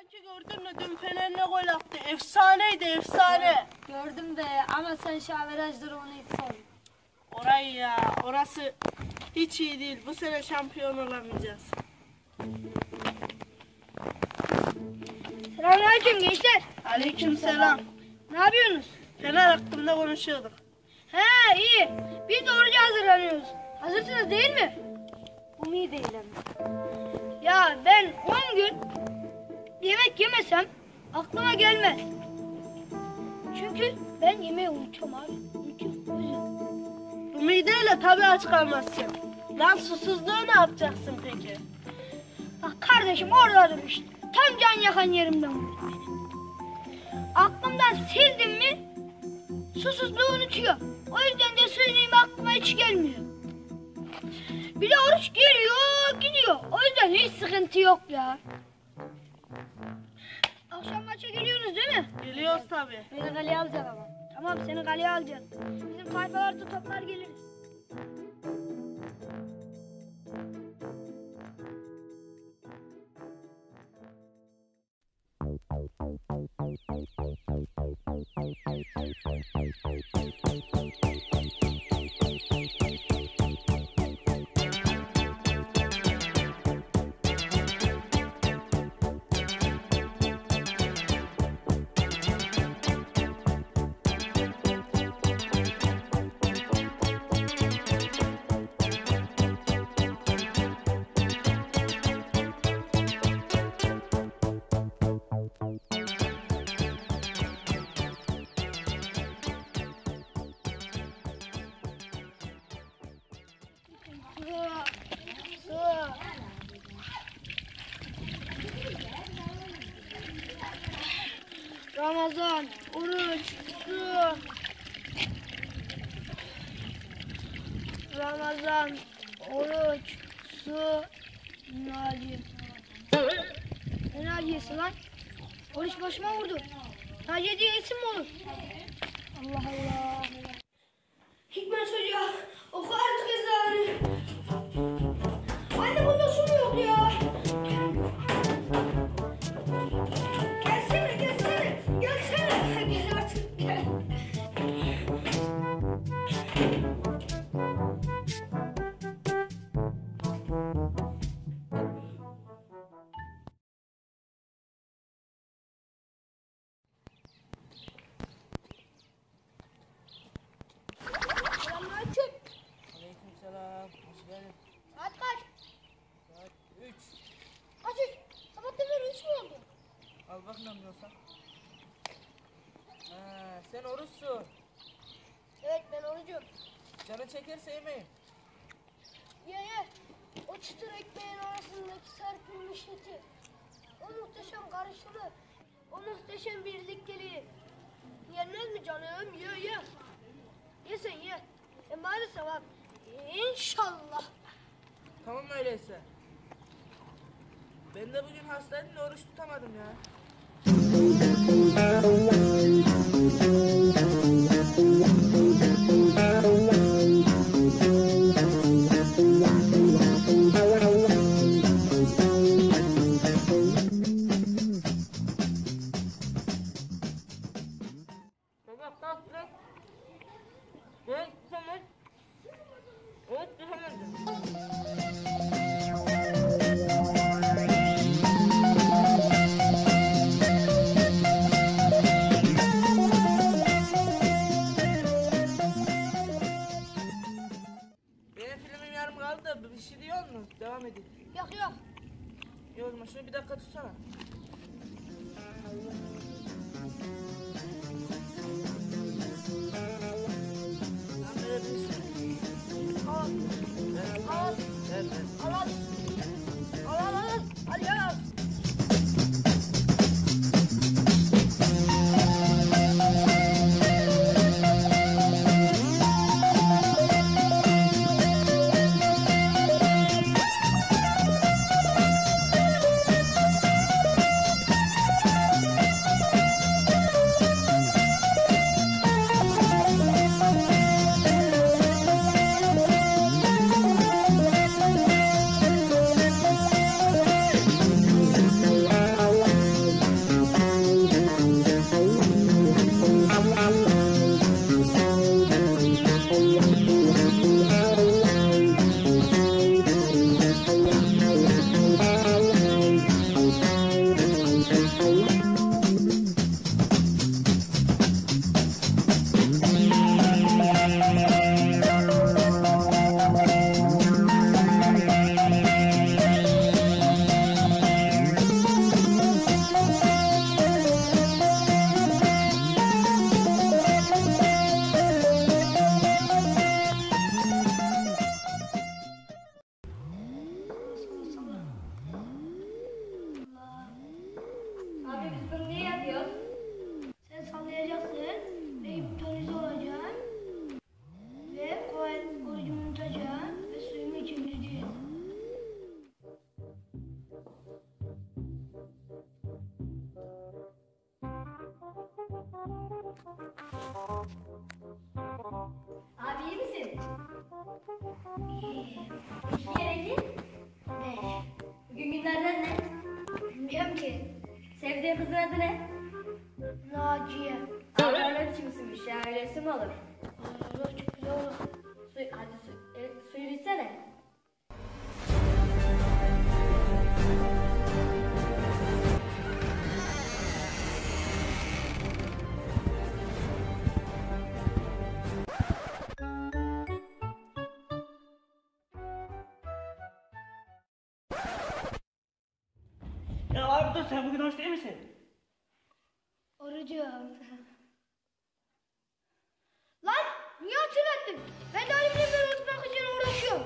Sanki gördün mü dün Fener'le gol attı. Efsaneydi efsane. Gördüm de ama sen şu averajları onu hiç sor. Orayı ya orası hiç iyi değil. Bu sene şampiyon olamayacağız. Selamünaleyküm gençler. Aleykümselam. Ne yapıyorsunuz? Fener hakkında konuşuyorduk. He iyi. Biz de oruca hazırlanıyoruz. Hazırsınız değil mi? Bu iyi değil ama. Ya ben 10 gün yemek yemesem aklıma gelmez. Çünkü ben yemeği unutuyorum abi. Unutuyorum. O yüzden. Bu mideyle tabii aç kalmazsın. Lan susuzluğu ne yapacaksın peki? Bak kardeşim orada dur işte. Tam can yakan yerimden vurdu beni. Aklımdan sildim mi susuzluğu unutuyor. O yüzden de söyleyeyim aklıma hiç gelmiyor. Bir de oruç geliyor gidiyor. O yüzden hiç sıkıntı yok ya. Akşam maça geliyorsunuz değil mi? Geliyoruz tabii. Beni kaleye alacaksın ama. Tamam seni kaleye alacaksın. Bizim tayfalarda toplar geliriz. Ramazan, oruç, su. Ramazan, oruç, su, Naci. Ne Naci'yesi lan? Oruç başıma vurdu. Naci diye isim mi olur? Allah Allah. Hikmet Hoca, oku artık ezanı. Anne bunda su mu yok ya? Gelsene, gelsene, gelsene. Gel artık, gel. Selamünaleyküm. Aleykümselam. Hoş geldin. Saat kaç? Saat 3. Kaç üç? Sabahtan beri 3 mü oldu? Al bak inanmıyorsan. Sen oruçsun. Evet ben orucum. Canı çekerse yemeyin. Ye. O çıtır ekmeğin arasındaki serpilmiş eti. O muhteşem karışımı. O muhteşem birlikteliği. Yenmez mi canım? Ye. Ye sen ye. Bari sevap. İnşallah. Tamam öyleyse. Ben de bugün hastaydım da oruç tutamadım ya. Baba kalk lan. Ben tutamam. Oruç tutamadım. Benim filmim yarım kaldı da bir şey diyor mu? Devam edin. Yok. İyi o zaman şunu bir dakika tutsana. Lan verebilirsin. Al. Ver. Al. Ver ver. Al. Hadi ya. Abi iyi misin? İki yere git. Ne? Bugün günlerden ne? Bilmiyorum ki. Sevdiğin kızın adı ne? Naciye. Ağlarlar içmişmiş ya, öylesi mi olur? Olur, çok güzel olur. Suyu içsene. Ya abi dur, sen bugün hoş değil misin? Orucum. Lan niye hatırlattın? Ben de halimle unutmak için uğraşıyorum.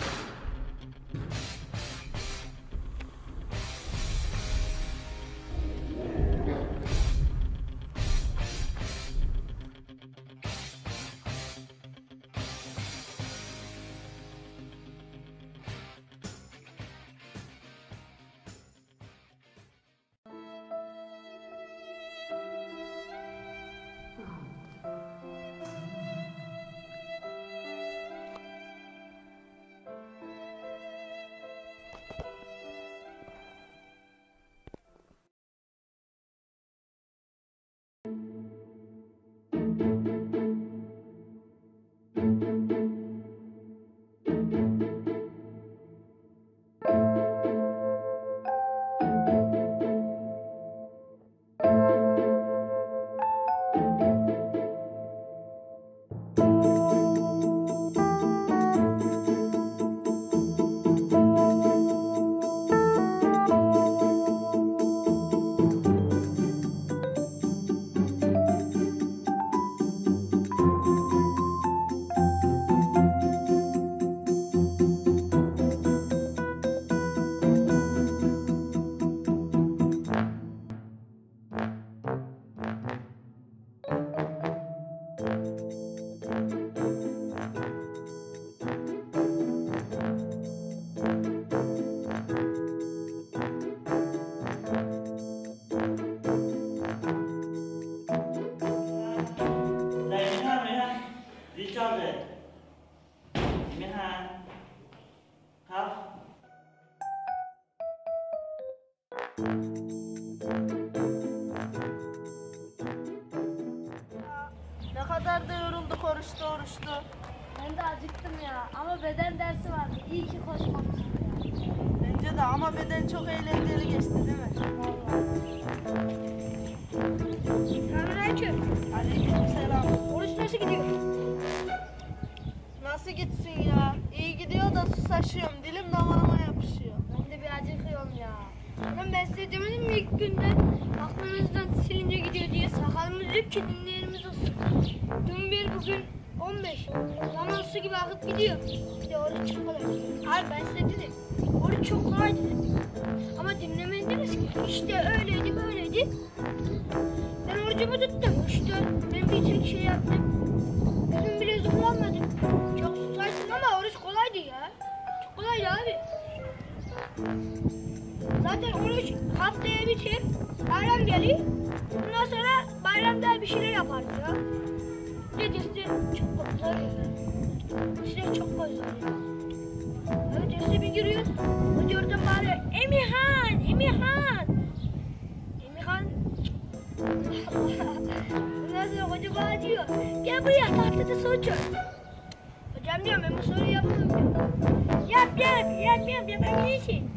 Zil çaldı. Emirhan. Kalk. Ne kadar da yorulduk oruçta. Ben de acıktım ya, ama beden dersi vardı. İyi ki koşmamışım ya. Bence de, ama beden çok eğlenceli geçti değil mi? Selamünaleyküm. Aleykümselam. Oruç nasıl gidiyor? Nasıl gitsin ya? İyi gidiyor da susaşıyorum. Dilim damağıma yapışıyor. Ben de bir acıkıyorum ya. Lan ben size demedim mi ilk günde aklınızdan silince gidiyor diye sakalımız yok ki dinleyenimiz olsun. Dün bir bugün 15. Zaman su gibi akıp gidiyor. Bir de oruç çok kolay. Abi ben size dedim. Oruç çok kolay dedim. Ama dinlemediniz ki. İşte öyleydi böyleydi. Ben orucumu tuttum. İşte ben bir tek şey yaptım. Bugün bile zorlanmadım. Çok susarsın ama oruç kolaydı ya. Çok kolaydı abi. Zaten oruç haftaya bitir, bayram geliyor. Ondan sonra bayramda bir şeyler yaparız ya. Dedesi çok güzel ya. Size çok güzel ya. Evet derse bir giriyor. Hoca oradan bağırıyor. Emirhan, Emirhan. Emirhan. Ondan sonra hoca bağırıyor. Gel buraya tahtada soru çöz. Hocam diyorum ben bu soruyu yapamam diyor. Yap yapabilirsin.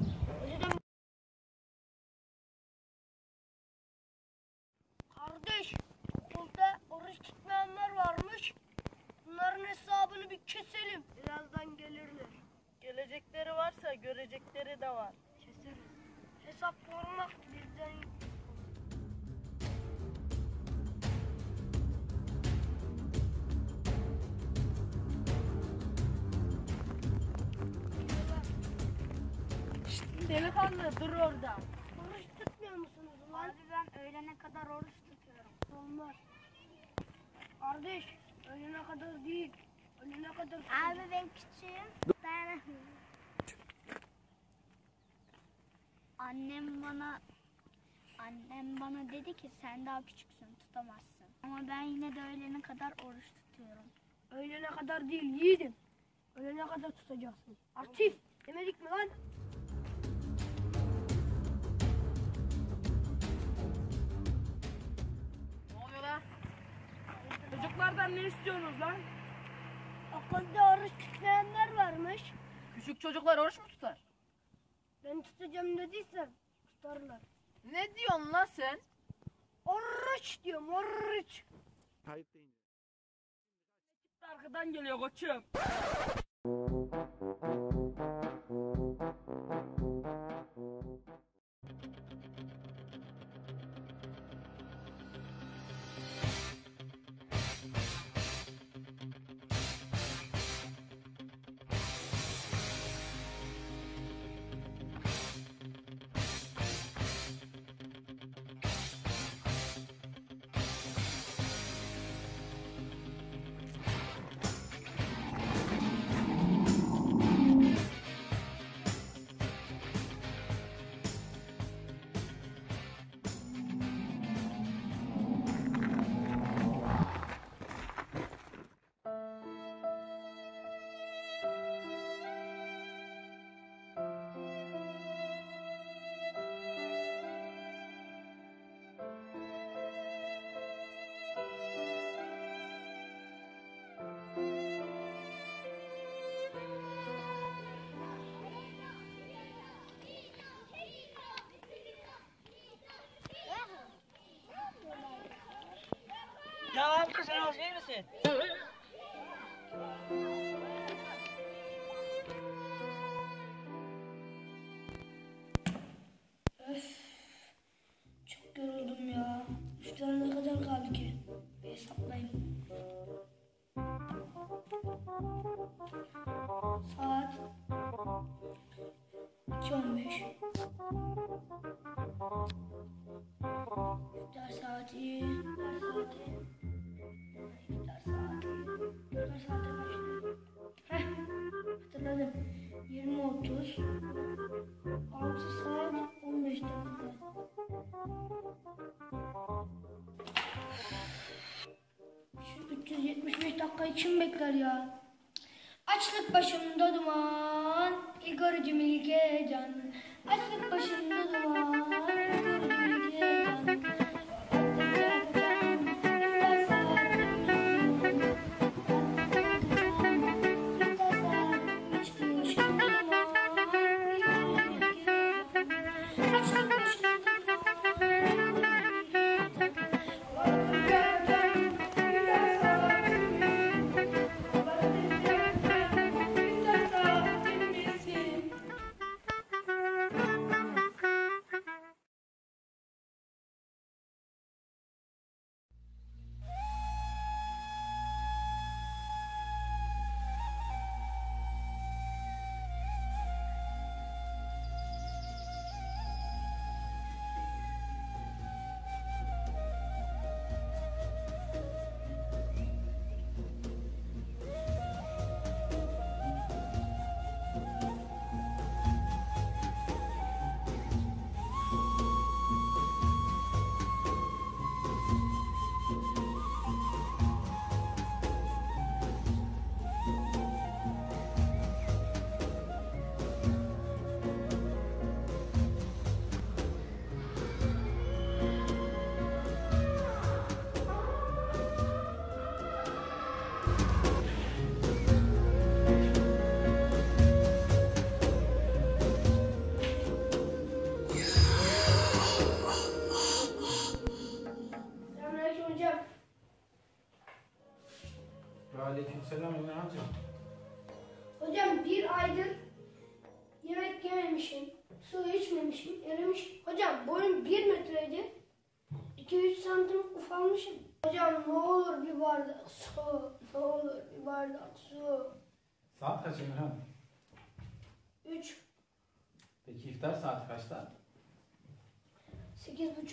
Kardeş, okulda oruç tutmayanlar varmış. Bunların hesabını bir keselim. Birazdan gelirler. Gelecekleri varsa görecekleri de var. Keseriz. Hesap sormak bizden. Delikanlı dur orada. Oruç tutmuyor musunuz ulan? Abi ben öğlene kadar oruç tutuyorum. Olmaz. Kardeş, öğlene kadar değil. Öğlene kadar. Abi ben küçüğüm. Ben... Annem bana dedi ki sen daha küçüksün, tutamazsın. Ama ben yine de öğlene kadar oruç tutuyorum. Öğlene kadar değil yiğidim. Öğlene kadar tutacaksın. Aktif demedik mi lan? Ne oluyor lan? Çocuklardan ne istiyorsunuz lan? Okulda oruç tutmayanlar varmış. Küçük çocuklar oruç mu tutar? Ben tutacağım dediysem tutarlar. Ne diyorsun lan sen? Oruç diyorum oruç. Arkadan geliyor koçum. Ya Abdü sen hoş değil misin? Çok yoruldum ya. İftara ne kadar kaldı ki? Bir hesaplayayım. Saat 2:15. İftar saati. İftar saati. İftar saati kaçtı? Heh, hatırladım. 20:30. 6 saat 15 dakika. Şu 375 dakika kim bekler ya? Açlık başımda duman, İlgarıcım ilgecan. Açlık başımda duman, İlgarıcım ilgecan. Selamünaleyküm hocam. Aleykümselam Ömer amca. Hocam bir aydır yemek yememişim, su içmemişim, erimişim. Hocam boyum 1 metreydi. 2-3 santim ufalmışım. Hocam ne olur bir bardak su, ne olur bir bardak su. Saat kaç Emirhan? 3, Peki iftar saati kaçta? 8:30.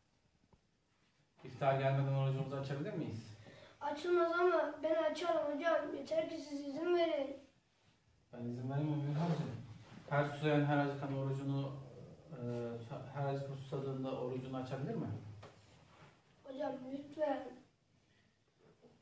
İftar gelmeden orucumuzu açabilir miyiz? Açılmaz ama ben açarım hocam. Yeter ki siz izin verin. Ben izin veremem Emirhan amca. Her susayan her acıkan orucunu, her acıkan susadığında orucunu açabilir mi? Hocam lütfen.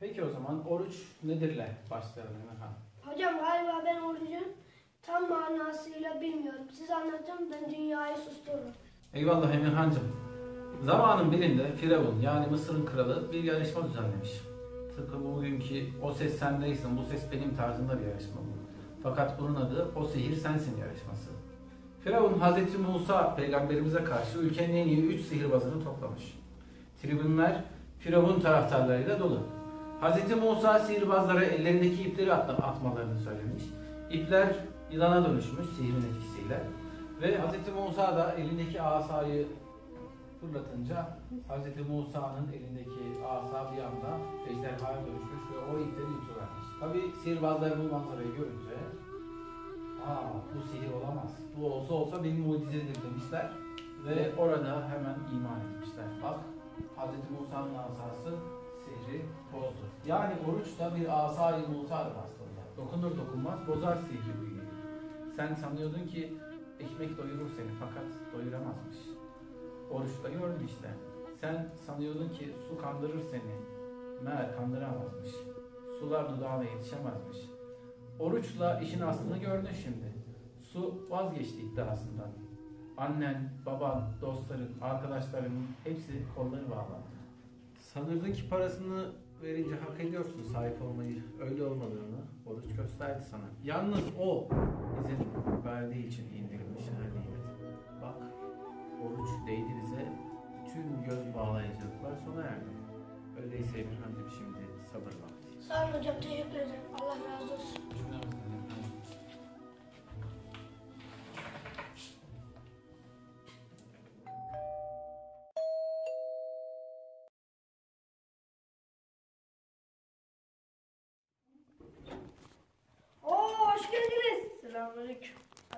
Peki o zaman oruç nedirle başlayalım Emirhan. Hocam galiba ben orucun tam manasıyla bilmiyorum. Siz anlatın, ben dünyayı sustururum. Eyvallah Emirhan'cığım. Zamanın birinde Firavun yani Mısır'ın kralı bir yarışma düzenlemiş. Tıpkı bugünkü o ses sen değilsin, bu ses benim tarzında bir yarışma bu. Fakat bunun adı o sihir sensin yarışması. Firavun Hazreti Musa peygamberimize karşı ülkenin en iyi 3 sihirbazını toplamış. Tribünler Firavun taraftarlarıyla dolu. Hazreti Musa sihirbazlara ellerindeki ipleri atmalarını söylemiş. İpler yılana dönüşmüş sihirin etkisiyle. Ve Hazreti Musa da elindeki asayı fırlatınca Hazreti Musa'nın elindeki asa bir anda ejderhaya dönüşmüş ve o ipleri yutuvermiş. Tabi sihirbazlar bu manzarayı görünce bu sihir olamaz. Bu olsa bir mucizedir demişler ve orada hemen iman etmişler. Bak Hazreti Musa'nın asası sihri bozdu. Yani oruç da bir asa-i Musa'dır aslında. Dokunur dokunmaz bozar sihri büyüyü. Sen sanıyordun ki ekmek doyurur seni fakat doyuramazmış. Oruçta gördün işte. Sen sanıyordun ki su kandırır seni. Meğer kandıramazmış. Sular dudağına yetişemezmiş. Oruçla işin aslını gördün şimdi. Su vazgeçti iddiasından. Annen, baban, dostların, arkadaşlarının hepsi kolları bağlandı. Sanırdın ki parasını verince hak ediyorsun sahip olmayı. Öyle olmadığını oruç gösterdi sana. Yalnız o izin verdiği için indirilmiş her nimet. Bak oruç değdi bize. Bütün göz bağlayıcılıklar sona erdi. Öyleyse Emirhan'cığım şimdi sabır vakti. Sağ olun hocam, teşekkür ederim. Allah razı olsun. Hoş geldiniz. Selamünaleyküm.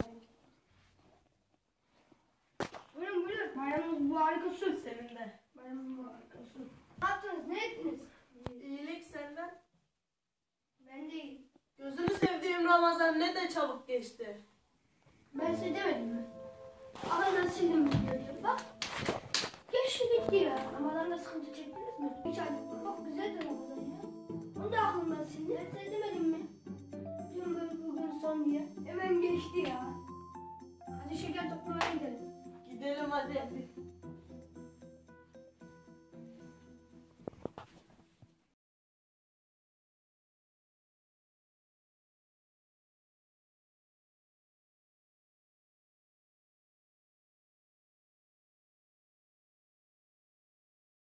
Buyurun. Bayramınız mübarek olsun. Senin de. Bayramınız mübarek olsun. Ne yaptınız? Ne ettiniz? İyilik senden. Ben de iyiyim. Gözünü sevdiğim Ramazan ne de çabuk geçti. Ben size demedim mi? Aklımdan sildim diyor. Bak. Geçti gitti ya. Ramazan'da sıkıntı çektiniz mi? 3 aylık. Bak güzeldi Ramazan ya. Onu da aklımdan sildim. Ben size demedim mi? Dün bugün son diye. Hemen geçti ya. Hadi şeker toplamaya gidelim. Gidelim hadi.